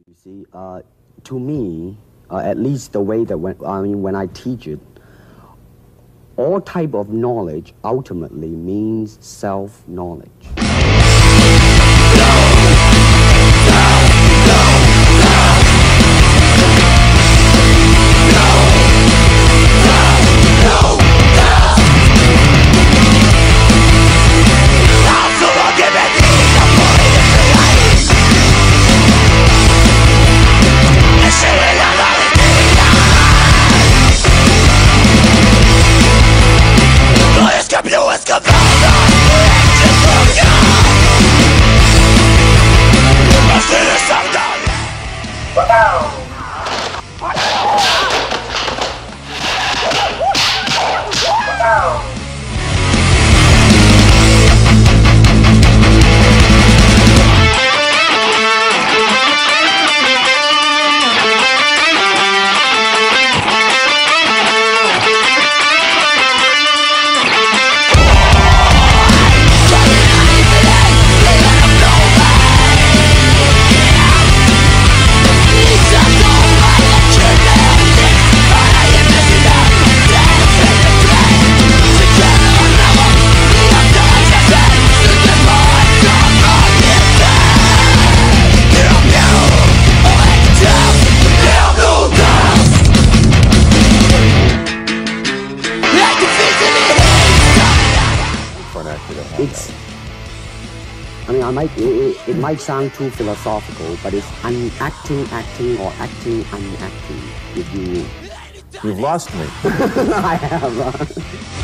You see, to me, at least the way that when I teach it, all type of knowledge ultimately means self-knowledge. It might sound too philosophical, but it's acting, or acting, unacting. You've lost me. I have.